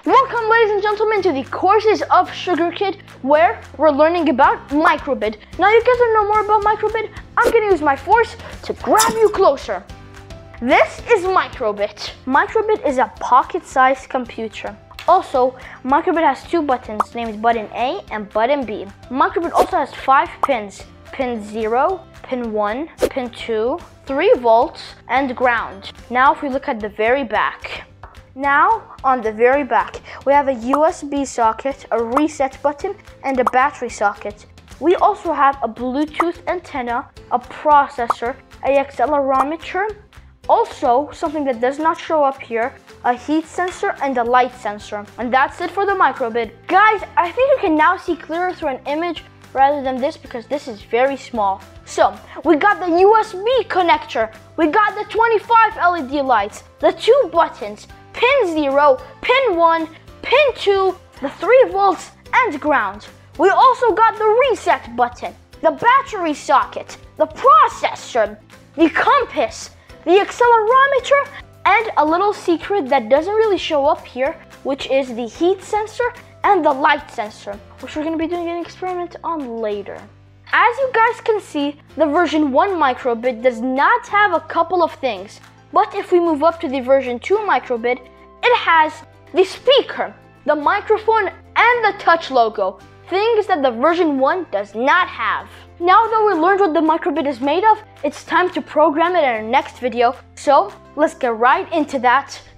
Welcome, ladies and gentlemen, to the courses of SugarKid, where we're learning about microbit. Now you guys want to know more about microbit? I'm going to use my force to grab you closer. This is microbit. Microbit is a pocket-sized computer. Also, microbit has two buttons, named button A and button B. Microbit also has 5 pins. Pin 0, pin 1, pin 2, 3 volts, and ground. Now if we look at the very back. Now, on the very back, we have a USB socket, a reset button, and a battery socket. We also have a Bluetooth antenna, a processor, an accelerometer, also something that does not show up here, a heat sensor, and a light sensor. And that's it for the microbit. Guys, I think you can now see clearer through an image rather than this because this is very small. So, we got the USB connector, we got the 25 LED lights, the 2 buttons, pin 0, pin 1, pin 2, the 3 volts, and ground. We also got the reset button, the battery socket, the processor, the compass, the accelerometer, and a little secret that doesn't really show up here, which is the heat sensor and the light sensor, which we're going to be doing an experiment on later. As you guys can see, the version 1 microbit does not have a couple of things. But if we move up to the version 2 microbit, it has the speaker, the microphone, and the touch logo, things that the version 1 does not have. Now that we learned what the microbit is made of, it's time to program it in our next video. So let's get right into that